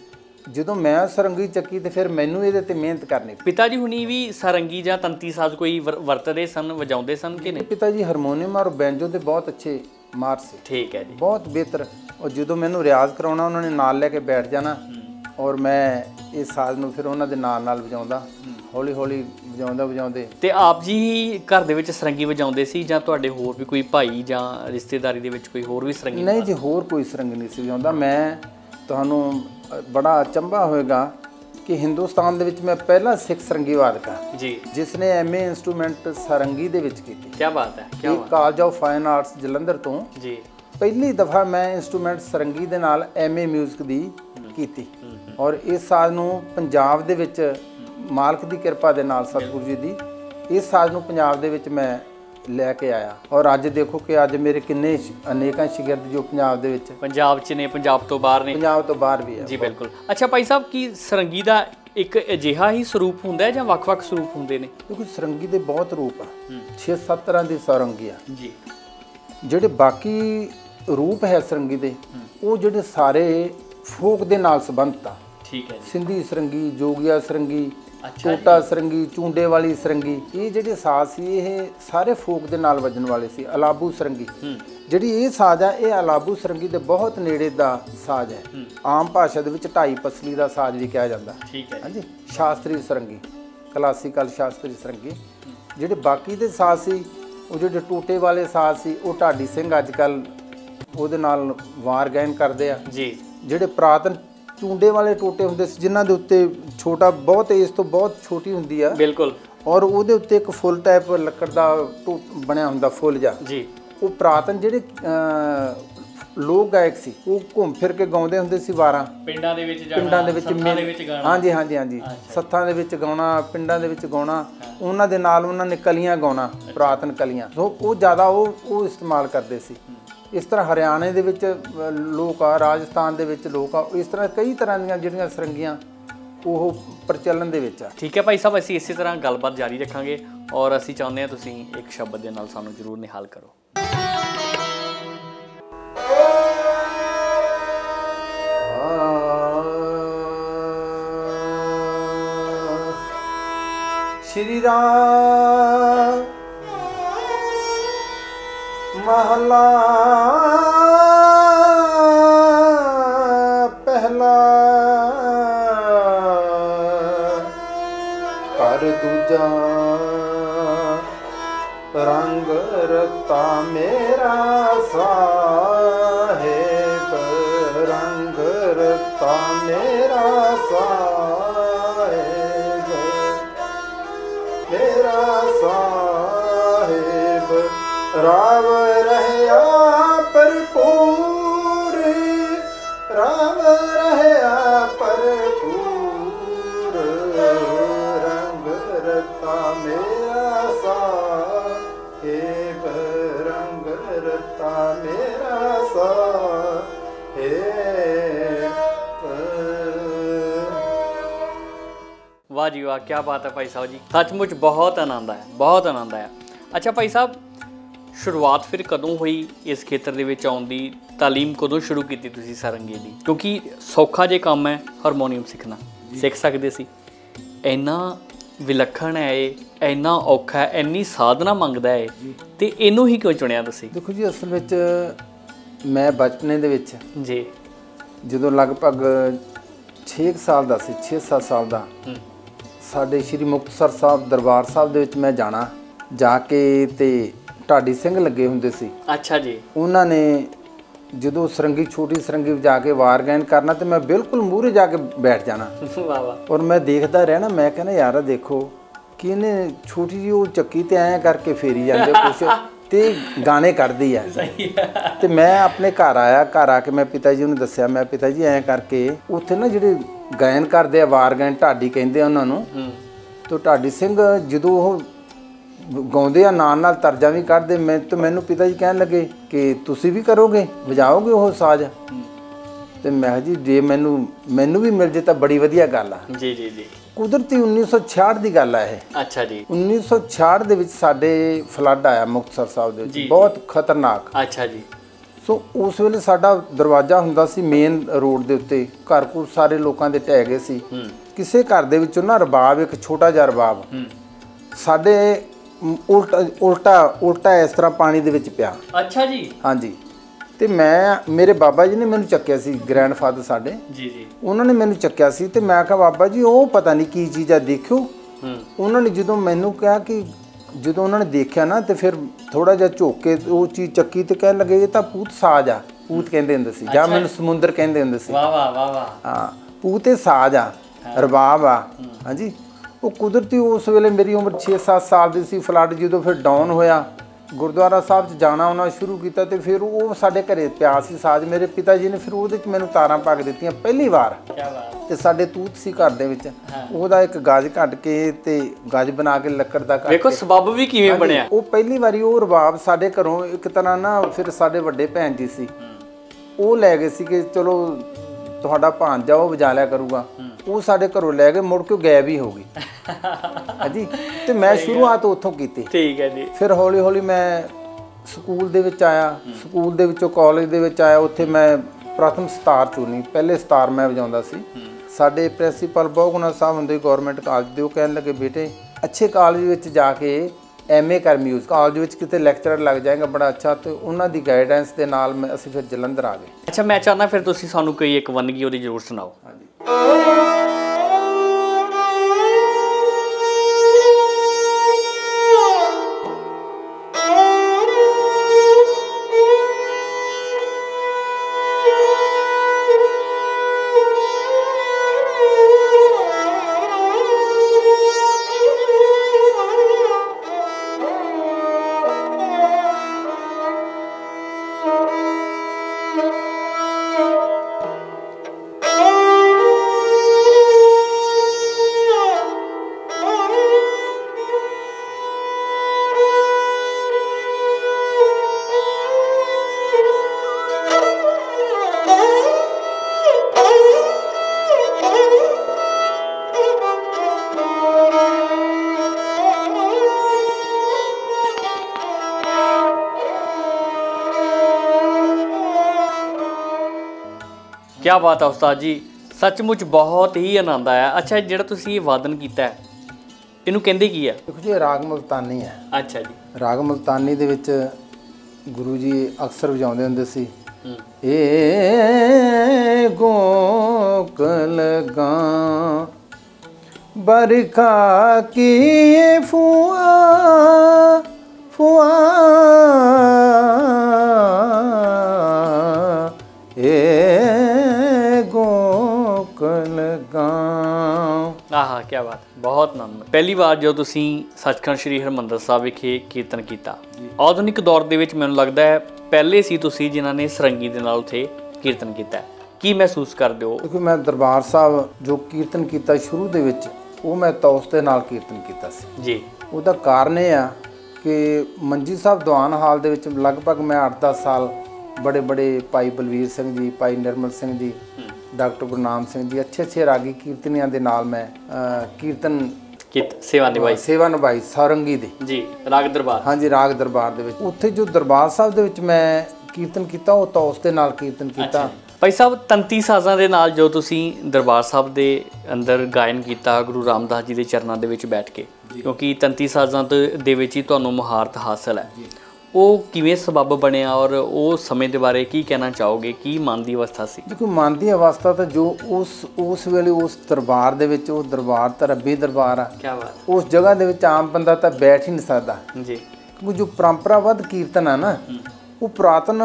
ਜਦੋਂ ਮੈਂ ਸਰੰਗੀ ਚੱਕੀ ਤੇ ਫਿਰ ਮੈਨੂੰ ਇਹਦੇ ਤੇ ਮਿਹਨਤ ਕਰਨੀ। ਪਿਤਾ ਜੀ ਹੁਣੀ ਵੀ ਸਾਰੰਗੀ ਜਾਂ ਤੰਤੀ ਸਾਜ਼ ਕੋਈ ਵਰਤਦੇ ਸਨ, ਵਜਾਉਂਦੇ ਸਨ ਕਿ ਨਹੀਂ? ਪਿਤਾ ਜੀ ਹਾਰਮੋਨੀਅਮ ਔਰ ਬੈਂਜੋ ਦੇ ਬਹੁਤ ਅੱਛੇ ਮਾਰ ਸੀ। ਠੀਕ ਹੈ ਜੀ, ਬਹੁਤ ਬਿਹਤਰ। ਔਰ ਜਦੋਂ ਮੈਨੂੰ ਰਿਆਜ਼ ਕਰਾਉਣਾ ਉਹਨਾਂ ਨੇ ਨਾਲ ਲੈ ਕੇ ਬੈਠ ਜਾਣਾ ਔਰ ਮੈਂ ਇਹ ਸਾਜ਼ ਨੂੰ ਫਿਰ ਉਹਨਾਂ ਦੇ ਨਾਲ ਵਜਾਉਂਦਾ, ਹੌਲੀ ਹੌਲੀ ਵਜਾਉਂਦੇ। ਤੇ ਆਪ ਜੀ ਹੀ ਘਰ ਦੇ ਵਿੱਚ ਸਰੰਗੀ ਵਜਾਉਂਦੇ ਸੀ ਜਾਂ ਤੁਹਾਡੇ ਹੋਰ ਵੀ ਕੋਈ ਭਾਈ ਜਾਂ ਰਿਸ਼ਤੇਦਾਰੀ ਦੇ ਵਿੱਚ ਕੋਈ ਹੋਰ ਵੀ ਸਰੰਗੀ? ਨਹੀਂ ਜੀ, ਹੋਰ ਕੋਈ ਸਰੰਗੀ ਨਹੀਂ ਸੀ ਵਜਾਉਂਦਾ। ਮੈਂ ਤੁਹਾਨੂੰ ਬੜਾ ਅਚੰਭਾ ਹੋਏਗਾ ਕਿ ਹਿੰਦੁਸਤਾਨ ਦੇ ਵਿੱਚ ਮੈਂ ਪਹਿਲਾ ਸਿੱਖ ਸਰੰਗੀ ਵਾਦਕ ਹਾਂ ਜੀ, ਜਿਸ ਨੇ ਐਮਏ ਇੰਸਟਰੂਮੈਂਟ ਸਰੰਗੀ ਦੇ ਵਿੱਚ ਕੀਤੀ। ਕੀ ਬਾਤ ਹੈ, ਕੀ ਇਹ college of fine arts Jalandhar ਤੋਂ ਜੀ ਪਹਿਲੀ ਦਫਾ ਮੈਂ ਇੰਸਟਰੂਮੈਂਟ ਸਰੰਗੀ ਦੇ ਨਾਲ ਐਮਏ ਮਿਊਜ਼ਿਕ ਦੀ ਕੀਤੀ ਔਰ ਇਸ ਸਾਜ਼ ਨੂੰ ਪੰਜਾਬ ਦੇ ਵਿੱਚ ਮਾਲਕ ਦੀ ਕਿਰਪਾ ਦੇ ਨਾਲ, ਸਤਿਗੁਰੂ ਜੀ ਦੀ, ਇਸ ਸਾਜ਼ ਨੂੰ ਪੰਜਾਬ ਦੇ ਵਿੱਚ ਮੈਂ ਲੈ ਕੇ ਆਇਆ ਔਰ ਅੱਜ ਦੇਖੋ ਕਿ ਅੱਜ ਮੇਰੇ ਕਿੰਨੇ ਅਨੇਕਾਂ ਸ਼ਾਗਿਰਦ ਜੋ ਪੰਜਾਬ ਦੇ ਵਿੱਚ, ਪੰਜਾਬ 'ਚ ਨੇ, ਪੰਜਾਬ ਤੋਂ ਬਾਹਰ ਨੇ। ਪੰਜਾਬ ਤੋਂ ਬਾਹਰ ਵੀ ਹੈ ਜੀ ਬਿਲਕੁਲ। ਅੱਛਾ ਭਾਈ ਸਾਹਿਬ, ਕੀ ਸਰੰਗੀ ਦਾ ਇੱਕ ਅਜਿਹਾ ਹੀ ਸਰੂਪ ਹੁੰਦਾ ਹੈ ਜਾਂ ਵੱਖ-ਵੱਖ ਸਰੂਪ ਹੁੰਦੇ ਨੇ? ਕਿਉਂਕਿ ਸਰੰਗੀ ਦੇ ਬਹੁਤ ਰੂਪ ਆ, 6-7 ਤਰ੍ਹਾਂ ਦੀ ਸਰੰਗੀ ਆ ਜੀ। ਜਿਹੜੇ ਬਾਕੀ ਰੂਪ ਹੈ ਸਰੰਗੀ ਦੇ, ਉਹ ਜਿਹੜੇ ਸਾਰੇ ਫੋਕ ਦੇ ਨਾਲ ਸੰਬੰਧਿਤ ਆ। ਠੀਕ ਹੈ ਜੀ। ਸਿੰਧੀ ਸਰੰਗੀ, ਜੋਗੀਆ ਸਰੰਗੀ, ਟੋਟਾ ਸਰੰਗੀ, ਚੁੰਡੇ ਵਾਲੀ ਸਰੰਗੀ, ਇਹ ਜਿਹੜੇ ਸਾਜ਼ ਸੀ ਇਹ ਸਾਰੇ ਫੋਕ ਦੇ ਨਾਲ ਵੱਜਣ ਵਾਲੇ ਸੀ। ਅਲਾਬੂ ਸਰੰਗੀ, ਜਿਹੜੀ ਇਹ ਸਾਜ਼ ਆ, ਇਹ ਅਲਾਬੂ ਸਰੰਗੀ ਦੇ ਬਹੁਤ ਨੇੜੇ ਦਾ ਸਾਜ਼ ਹੈ। ਆਮ ਭਾਸ਼ਾ ਦੇ ਵਿੱਚ ਢਾਈ ਪਸਲੀ ਦਾ ਸਾਜ਼ ਵੀ ਕਿਹਾ ਜਾਂਦਾ। ਠੀਕ ਹੈ। ਹਾਂਜੀ, ਸ਼ਾਸਤਰੀ ਸਰੰਗੀ, ਕਲਾਸੀਕਲ ਸ਼ਾਸਤਰੀ ਸਰੰਗੀ। ਜਿਹੜੇ ਬਾਕੀ ਦੇ ਸਾਜ਼ ਸੀ, ਉਹ ਜਿਹੜੇ ਟੋਟੇ ਵਾਲੇ ਸਾਜ਼ ਸੀ, ਉਹ ਢਾਡੀ ਸਿੰਘ ਅੱਜ ਕੱਲ੍ਹ ਉਹਦੇ ਨਾਲ ਵਾਰ ਗਾਇਨ ਕਰਦੇ ਆ ਜੀ। ਜਿਹੜੇ ਪੁਰਾਤਨ ਚੁੰਡੇ ਵਾਲੇ ਟੋਟੇ ਹੁੰਦੇ ਸੀ, ਜਿਨ੍ਹਾਂ ਦੇ ਉੱਤੇ ਛੋਟਾ ਬਹੁਤ ਇਸ ਤੋਂ ਬਹੁਤ ਛੋਟੀ ਹੁੰਦੀ ਆ, ਬਿਲਕੁਲ, ਔਰ ਉਹਦੇ ਉੱਤੇ ਇੱਕ ਫੁੱਲ ਟਾਈਪ ਲੱਕੜ ਦਾ ਬਣਿਆ ਹੁੰਦਾ, ਫੁੱਲ ਜਿਹਾ ਜੀ। ਉਹ ਪੁਰਾਤਨ ਜਿਹੜੇ ਲੋਕ ਗਾਇਕ ਸੀ ਉਹ ਘੁੰਮ ਫਿਰ ਕੇ ਗਾਉਂਦੇ ਹੁੰਦੇ ਸੀ ਵਾਰਾਂ, ਪਿੰਡਾਂ ਦੇ ਵਿੱਚ ਜਾਣਾ, ਪਿੰਡਾਂ ਦੇ ਵਿੱਚ ਗਾਣਾ। ਹਾਂਜੀ, ਸੱਥਾਂ ਦੇ ਵਿੱਚ ਗਾਉਣਾ, ਪਿੰਡਾਂ ਦੇ ਵਿੱਚ ਗਾਉਣਾ, ਉਹਨਾਂ ਦੇ ਨਾਲ ਉਹਨਾਂ ਨੇ ਕਲੀਆਂ ਗਾਉਣਾ, ਪੁਰਾਤਨ ਕਲੀਆਂ। ਸੋ ਉਹ ਜ਼ਿਆਦਾ ਉਹ ਇਸਤੇਮਾਲ ਕਰਦੇ ਸੀ। ਇਸ ਤਰ੍ਹਾਂ ਹਰਿਆਣੇ ਦੇ ਵਿੱਚ ਲੋਕ ਆ, ਰਾਜਸਥਾਨ ਦੇ ਵਿੱਚ ਲੋਕ ਆ, ਇਸ ਤਰ੍ਹਾਂ ਕਈ ਤਰ੍ਹਾਂ ਦੀਆਂ ਜਿਹੜੀਆਂ ਸਰੰਗੀਆਂ ਉਹ ਪ੍ਰਚਲਨ ਦੇ ਵਿੱਚ ਆ। ਠੀਕ ਹੈ ਭਾਈ ਸਾਹਿਬ, ਅਸੀਂ ਇਸੇ ਤਰ੍ਹਾਂ ਗੱਲਬਾਤ ਜਾਰੀ ਰੱਖਾਂਗੇ ਔਰ ਅਸੀਂ ਚਾਹੁੰਦੇ ਹਾਂ ਤੁਸੀਂ ਇੱਕ ਸ਼ਬਦ ਦੇ ਨਾਲ ਸਾਨੂੰ ਜ਼ਰੂਰ ਨਿਹਾਲ ਕਰੋ। ਸ਼੍ਰੀ ਰਾਮ ਮਹਲਾ ਪਹਿਲਾ, ਘਰ ਦੂਜਾ, ਰੰਗ ਰਤਾ ਮੇਰਾ ਸਾਹਿਬ, ਰੰਗ ਰਤਾ ਮੇਰਾ ਸਾਹਿਬ, ਮੇਰਾ ਸਾਹਿਬ। ਰਾਮ ਰਹਿਆ ਭਰਪੂਰ, ਰਾਮ ਰਹਿਆ ਭਰਪੂਰ, ਰੰਗ ਰਤਾ ਮੇਰਾ ਸਾਹਿਬ, ਰੰਗ ਰਤਾ ਮੇਰਾ ਸਾਹਿਬ। ਵਾਹ ਜੀ ਵਾਹ, ਕੀ ਬਾਤ ਹੈ ਭਾਈ ਸਾਹਿਬ ਜੀ, ਸੱਚਮੁੱਚ ਬਹੁਤ ਆਨੰਦ ਆਇਆ, ਬਹੁਤ ਆਨੰਦ ਆਇਆ। ਅੱਛਾ ਭਾਈ ਸਾਹਿਬ, ਸ਼ੁਰੂਆਤ ਫਿਰ ਕਦੋਂ ਹੋਈ ਇਸ ਖੇਤਰ ਦੇ ਵਿੱਚ ਆਉਣ ਦੀ? ਤਾਲੀਮ ਕਦੋਂ ਸ਼ੁਰੂ ਕੀਤੀ ਤੁਸੀਂ ਸਾਰੰਗੀ ਦੀ? ਕਿਉਂਕਿ ਸੌਖਾ ਜੇ ਕੰਮ ਹੈ ਹਾਰਮੋਨੀਅਮ ਸਿੱਖਣਾ, ਸਿੱਖ ਸਕਦੇ ਸੀ। ਇੰਨਾ ਵਿਲੱਖਣ ਹੈ ਇਹ, ਇੰਨਾ ਔਖਾ ਹੈ, ਇੰਨੀ ਸਾਧਨਾ ਮੰਗਦਾ ਹੈ, ਤੇ ਇਹਨੂੰ ਹੀ ਕਿਉਂ ਚੁਣਿਆ ਤੁਸੀਂ? ਦੇਖੋ ਜੀ, ਅਸਲ ਵਿੱਚ ਮੈਂ ਬਚਪਨੇ ਦੇ ਵਿੱਚ ਜੀ ਜਦੋਂ ਲਗਭਗ 6 ਸਾਲ ਦਾ ਸੀ, 6-7 ਸਾਲ ਦਾ, ਸਾਡੇ ਸ਼੍ਰੀ ਮੁਕਤਸਰ ਸਾਹਿਬ ਦਰਬਾਰ ਸਾਹਿਬ ਦੇ ਵਿੱਚ ਮੈਂ ਜਾਣਾ, ਜਾ ਕੇ ਤੇ ਢਾਡੀ ਸਿੰਘ ਲੱਗੇ ਹੁੰਦੇ ਸੀ। ਅੱਛਾ ਜੀ। ਉਹਨਾਂ ਨੇ ਜਦੋਂ ਸਰੰਗੀ, ਛੋਟੀ ਸਰੰਗੀ ਵਜਾ ਕੇ ਵਾਰ ਗਾਇਨ ਕਰਨਾ, ਤੇ ਮੈਂ ਬਿਲਕੁਲ ਮੂਹਰੇ ਜਾ ਕੇ ਬੈਠ ਜਾਣਾ। ਵਾਹ ਵਾਹ। ਔਰ ਮੈਂ ਦੇਖਦਾ ਰਹਿਣਾ, ਮੈਂ ਕਹਿੰਦਾ ਯਾਰ ਦੇਖੋ ਕਿ ਇਹਨੇ ਛੋਟੀ ਜਿਹੀ ਉਹ ਚੱਕੀ ਤੇ ਐਂ ਕਰਕੇ ਫੇਰੀ ਜਾਂਦੇ ਕੁਛ ਤੇ ਗਾਣੇ ਕੱਢਦੀ ਆ। ਤੇ ਮੈਂ ਆਪਣੇ ਘਰ ਆਇਆ, ਘਰ ਆ ਕੇ ਮੈਂ ਪਿਤਾ ਜੀ ਨੂੰ ਦੱਸਿਆ, ਮੈਂ ਪਿਤਾ ਜੀ ਐਂ ਕਰਕੇ ਉੱਥੇ ਨਾ ਜਿਹੜੇ ਗਾਇਨ ਕਰਦੇ ਆ, ਵਾਰ ਗਾਇਨ ਢਾਡੀ ਕਹਿੰਦੇ ਆ ਉਹਨਾਂ ਨੂੰ, ਤੇ ਢਾਡੀ ਸਿੰਘ ਜਦੋਂ ਉਹ ਗਾਉਂਦੇ ਆ ਨਾਲ ਨਾਲ ਤਰਜਾ ਵੀ ਕੱਢਦੇ। ਮੈਨੂੰ ਪਿਤਾ ਜੀ ਕਹਿਣ ਲੱਗੇ ਕਿ ਤੁਸੀਂ ਵੀ ਕਰੋਗੇ, ਵਜਾਓਗੇ ਉਹ ਸਾਜ਼? ਤੇ ਮੈਂ ਕਿਹਾ ਜੀ ਜੇ ਮੈਨੂੰ ਵੀ ਮਿਲ ਜੇ ਤਾਂ ਬੜੀ ਵਧੀਆ ਗੱਲ ਆ। ਜੀ ਜੀ ਜੀ। ਕੁਦਰਤੀ 1966 ਦੀ ਗੱਲ ਆ ਇਹ। ਅੱਛਾ ਜੀ। 1966 ਦੇ ਵਿੱਚ ਸਾਡੇ ਫਲੱਡ ਆਇਆ ਮੁਕਤਸਰ ਸਾਹਿਬ ਦੇ ਵਿੱਚ, ਬਹੁਤ ਖਤਰਨਾਕ। ਅੱਛਾ ਜੀ। ਸੋ ਉਸ ਵੇਲੇ ਸਾਡਾ ਦਰਵਾਜ਼ਾ ਹੁੰਦਾ ਸੀ ਮੇਨ ਰੋਡ ਦੇ ਉੱਤੇ, ਘਰ ਕੋਲ ਸਾਰੇ ਲੋਕਾਂ ਦੇ ਢਹਿ ਗਏ ਸੀ। ਕਿਸੇ ਘਰ ਦੇ ਵਿੱਚੋਂ ਨਾ ਰਬਾਬ, ਇੱਕ ਛੋਟਾ ਜਿਹਾ ਰਬਾਬ ਸਾਡੇ ਉਲਟਾ ਇਸ ਤਰ੍ਹਾਂ ਪਾਣੀ ਦੇ ਵਿੱਚ ਪਿਆ। ਅੱਛਾ ਜੀ। ਹਾਂਜੀ। ਤੇ ਮੇਰੇ ਬਾਬਾ ਜੀ ਨੇ ਮੈਨੂੰ ਚੱਕਿਆ ਸੀ, ਗ੍ਰੈਂਡਫਾਦਰ ਸਾਡੇ। ਜੀ ਜੀ। ਉਹਨਾਂ ਨੇ ਮੈਨੂੰ ਚੱਕਿਆ ਸੀ ਤੇ ਮੈਂ ਕਿਹਾ ਬਾਬਾ ਜੀ ਉਹ ਪਤਾ ਨਹੀਂ ਕੀ ਚੀਜ਼ ਆ, ਦੇਖਿਓ। ਉਹਨਾਂ ਨੇ ਜਦੋਂ ਮੈਨੂੰ ਕਿਹਾ ਕਿ ਜਦੋਂ ਉਹਨਾਂ ਨੇ ਦੇਖਿਆ ਨਾ, ਤੇ ਫਿਰ ਥੋੜਾ ਜਿਹਾ ਝੁੱਕ ਕੇ ਉਹ ਚੀਜ਼ ਚੱਕੀ ਤੇ ਕਹਿਣ ਲੱਗੇ ਇਹ ਤਾਂ ਪੂਤ ਸਾਜ਼ ਆ। ਪੂਤ ਕਹਿੰਦੇ ਹੁੰਦੇ ਸੀ, ਜਾਂ ਮੈਨੂੰ ਸਮੁੰਦਰ ਕਹਿੰਦੇ ਹੁੰਦੇ ਸੀ। ਵਾਹ ਵਾਹ ਵਾਹ ਵਾਹ। ਹਾਂ, ਪੂਤ ਇਹ ਸਾਜ਼ ਆ, ਰਬਾਬ ਆ। ਹਾਂਜੀ। ਉਹ ਕੁਦਰਤੀ ਉਸ ਵੇਲੇ ਮੇਰੀ ਉਮਰ 6-7 ਸਾਲ ਦੀ ਸੀ। ਫਲੱਡ ਜਦੋਂ ਫਿਰ ਡਾਊਨ ਹੋਇਆ, ਗੁਰਦੁਆਰਾ ਸਾਹਿਬ 'ਚ ਜਾਣਾ ਆਉਣਾ ਸ਼ੁਰੂ ਕੀਤਾ, ਤੇ ਫਿਰ ਉਹ ਸਾਡੇ ਘਰੇ ਪਿਆ ਸੀ ਸਾਜ਼। ਮੇਰੇ ਪਿਤਾ ਜੀ ਨੇ ਫਿਰ ਉਹਦੇ 'ਚ ਮੈਨੂੰ ਤਾਰਾਂ ਪਾ ਕੇ ਦਿੱਤੀਆਂ ਪਹਿਲੀ ਵਾਰ। ਤੇ ਸਾਡੇ ਤੂਤ ਸੀ ਘਰ ਦੇ ਵਿੱਚ, ਉਹਦਾ ਇੱਕ ਗੱਜ ਕੱਢ ਕੇ ਤੇ ਗੱਜ ਬਣਾ ਕੇ ਲੱਕੜ ਦਾ। ਵੇਖੋ ਸਬੱਬ ਵੀ ਕਿਵੇਂ ਬਣਿਆ। ਉਹ ਪਹਿਲੀ ਵਾਰੀ ਉਹ ਰਬਾਬ ਸਾਡੇ ਘਰੋਂ ਇੱਕ ਤਰ੍ਹਾਂ ਨਾ, ਫਿਰ ਸਾਡੇ ਵੱਡੇ ਭੈਣ ਜੀ ਸੀ, ਉਹ ਲੈ ਗਏ ਸੀ ਕਿ ਚਲੋ ਤੁਹਾਡਾ ਭਾਂਜਾ ਉਹ ਵਜਾ ਲਿਆ ਕਰੂਗਾ। ਉਹ ਸਾਡੇ ਘਰੋਂ ਲੈ ਕੇ ਮੁੜ ਕੇ ਗਾਇਬ ਹੀ ਹੋ ਗਈ। ਹਾਂਜੀ। ਤੇ ਮੈਂ ਸ਼ੁਰੂਆਤ ਉੱਥੋਂ ਕੀਤੀ। ਠੀਕ ਹੈ ਜੀ। ਫਿਰ ਹੌਲੀ ਹੌਲੀ ਮੈਂ ਸਕੂਲ ਦੇ ਵਿੱਚ ਆਇਆ, ਸਕੂਲ ਦੇ ਵਿੱਚੋਂ ਕਾਲਜ ਦੇ ਵਿੱਚ ਆਇਆ। ਉੱਥੇ ਮੈਂ ਪ੍ਰਥਮ ਸਤਾਰ ਚੁਣੀ, ਪਹਿਲੇ ਸਤਾਰ ਮੈਂ ਵਜਾਉਂਦਾ ਸੀ। ਸਾਡੇ ਪ੍ਰਿੰਸੀਪਲ ਬਹੁਗੁਣਾ ਸਾਹਿਬ ਹੁੰਦੇ ਗੌਰਮੈਂਟ ਕਾਲਜ ਦੇ, ਉਹ ਕਹਿਣ ਲੱਗੇ ਬੇਟੇ ਅੱਛੇ ਕਾਲਜ ਵਿੱਚ ਜਾ ਕੇ MA ਕਰ ਮਿਊਜ਼ਿਕ, ਕਾਲਜ ਵਿੱਚ ਕਿਤੇ ਲੈਕਚਰਰ ਲੱਗ ਜਾਏਗਾ, ਬੜਾ ਅੱਛਾ। ਤੇ ਉਹਨਾਂ ਦੀ ਗਾਈਡੈਂਸ ਦੇ ਨਾਲ ਅਸੀਂ ਫਿਰ ਜਲੰਧਰ ਆ ਗਏ। ਅੱਛਾ, ਮੈਂ ਚਾਹੁੰਦਾ ਫਿਰ ਤੁਸੀਂ ਸਾਨੂੰ ਕੋਈ ਇੱਕ ਵੰਨਗੀ ਉਹਦੀ ਜ਼ਰੂਰ ਸੁਣਾਓ। ਹਾਂਜੀ। क्या बात है उस्ताद जी, सचमुच बहुत ही आनंद आया। अच्छा, ਜਿਹੜਾ ਤੁਸੀਂ ਇਹ ਵਾਦਨ ਕੀਤਾ ਹੈ ਇਹਨੂੰ ਕਹਿੰਦੇ ਕੀ ਆ? ਦੇਖੋ ਜੀ, ਰਾਗ ਮੁਲਤਾਨੀ ਹੈ। ਅੱਛਾ ਜੀ। ਰਾਗ ਮੁਲਤਾਨੀ ਦੇ ਵਿੱਚ ਗੁਰੂ ਜੀ ਅਕਸਰ ਵਜਾਉਂਦੇ ਹੁੰਦੇ ਸੀ, ਏ ਗੋਕਲ ਗਾਂ ਬਰਖਾ ਕੀ ਫੁਆ ਫੁਆ ਆਹਾ, ਕੀ ਬਾਤ, ਬਹੁਤ ਆਨੰਦ। ਪਹਿਲੀ ਵਾਰ ਜਦੋਂ ਤੁਸੀਂ ਸੱਚਖੰਡ ਸ੍ਰੀ ਹਰਿਮੰਦਰ ਸਾਹਿਬ ਵਿਖੇ ਕੀਰਤਨ ਕੀਤਾ, ਆਧੁਨਿਕ ਦੌਰ ਦੇ ਵਿੱਚ ਮੈਨੂੰ ਲੱਗਦਾ ਹੈ ਪਹਿਲੇ ਸੀ ਤੁਸੀਂ ਜਿਨ੍ਹਾਂ ਨੇ ਸਰੰਗੀ ਦੇ ਨਾਲ ਉੱਥੇ ਕੀਰਤਨ ਕੀਤਾ। ਕੀ ਮਹਿਸੂਸ ਕਰਦੇ ਹੋ? ਕਿਉਂਕਿ ਮੈਂ ਦਰਬਾਰ ਸਾਹਿਬ ਜੋ ਕੀਰਤਨ ਕੀਤਾ ਸ਼ੁਰੂ ਦੇ ਵਿੱਚ, ਉਹ ਮੈਂ ਤੌਸ ਦੇ ਨਾਲ ਕੀਰਤਨ ਕੀਤਾ ਸੀ ਜੀ। ਉਹਦਾ ਕਾਰਨ ਇਹ ਆ ਕਿ ਮੰਜੀ ਸਾਹਿਬ ਦੀਵਾਨ ਹਾਲ ਦੇ ਵਿੱਚ ਲਗਭਗ ਮੈਂ 8-10 ਸਾਲ ਬੜੇ ਭਾਈ ਬਲਵੀਰ ਸਿੰਘ ਜੀ, ਭਾਈ ਨਿਰਮਲ ਸਿੰਘ ਜੀ, ਡਾਕਟਰ ਗੁਰਨਾਮ ਸਿੰਘ ਜੀ, ਅੱਛੇ ਰਾਗੀ ਕੀਰਤਨੀਆਂ ਦੇ ਨਾਲ ਮੈਂ ਕੀਰਤਨ ਸੇਵਾ ਨਿਭਾਈ ਸੇਵਾ ਨਿਭਾਈ ਸੌਰੰਗੀ ਦੀ ਜੀ ਰਾਗ ਦਰਬਾਰ। ਹਾਂਜੀ ਰਾਗ ਦਰਬਾਰ ਦੇ ਵਿੱਚ ਉੱਥੇ ਜੋ ਦਰਬਾਰ ਸਾਹਿਬ ਦੇ ਵਿੱਚ ਮੈਂ ਕੀਰਤਨ ਕੀਤਾ ਉਹ ਤੌਸ ਦੇ ਨਾਲ ਕੀਰਤਨ ਕੀਤਾ। ਭਾਈ ਸਾਹਿਬ ਤੰਤੀ ਸਾਜ਼ਾਂ ਦੇ ਨਾਲ ਜੋ ਤੁਸੀਂ ਦਰਬਾਰ ਸਾਹਿਬ ਦੇ ਅੰਦਰ ਗਾਇਨ ਕੀਤਾ ਗੁਰੂ ਰਾਮਦਾਸ ਜੀ ਦੇ ਚਰਨਾਂ ਦੇ ਵਿੱਚ ਬੈਠ ਕੇ, ਕਿਉਂਕਿ ਤੰਤੀ ਸਾਜ਼ਾਂ ਦੇ ਵਿੱਚ ਹੀ ਤੁਹਾਨੂੰ ਮਹਾਰਤ ਹਾਸਲ ਹੈ, ਉਹ ਕਿਵੇਂ ਸਬੱਬ ਬਣਿਆ ਔਰ ਉਹ ਸਮੇਂ ਦੇ ਬਾਰੇ ਕੀ ਕਹਿਣਾ ਚਾਹੋਗੇ? ਕੀ ਮਨ ਦੀ ਅਵਸਥਾ ਸੀ? ਦੇਖੋ ਮਨ ਦੀ ਅਵਸਥਾ ਤਾਂ ਜੋ ਉਸ ਵੇਲੇ ਉਸ ਦਰਬਾਰ ਦੇ ਵਿੱਚ, ਉਹ ਦਰਬਾਰ ਤਾਂ ਰੱਬੀ ਦਰਬਾਰ ਆ। ਕੀ ਬਾਤ। ਉਸ ਜਗ੍ਹਾ ਦੇ ਵਿੱਚ ਆਮ ਬੰਦਾ ਤਾਂ ਬੈਠ ਹੀ ਨਹੀਂ ਸਕਦਾ ਜੀ, ਕਿਉਂਕਿ ਜੋ ਪਰੰਪਰਾਬੱਧ ਕੀਰਤਨ ਆ ਨਾ, ਉਹ ਪੁਰਾਤਨ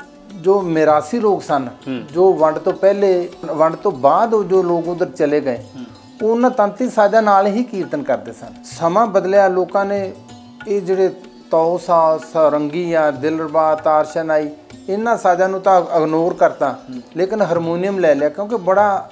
ਜੋ ਮਿਰਾਸੀ ਲੋਕ ਸਨ, ਜੋ ਵੰਡ ਤੋਂ ਪਹਿਲੇ ਵੰਡ ਤੋਂ ਬਾਅਦ ਉਹ ਜੋ ਲੋਕ ਉਧਰ ਚਲੇ ਗਏ, ਉਹਨਾਂ ਤੰਤੀ ਸਾਜ਼ਾਂ ਨਾਲ ਹੀ ਕੀਰਤਨ ਕਰਦੇ ਸਨ। ਸਮਾਂ ਬਦਲਿਆ, ਲੋਕਾਂ ਨੇ ਇਹ ਜਿਹੜੇ ਤੌਸਾ, ਸੌਰੰਗੀ ਆ, ਦਿਲਰਬਾ, ਤਾਰਸ਼ਨਾਈ, ਇਹਨਾਂ ਸਾਜ਼ਾਂ ਨੂੰ ਤਾਂ ਇਗਨੋਰ ਕਰਤਾ, ਲੇਕਿਨ ਹਾਰਮੋਨੀਅਮ ਲੈ ਲਿਆ। ਕਿਉਂਕਿ ਬੜਾ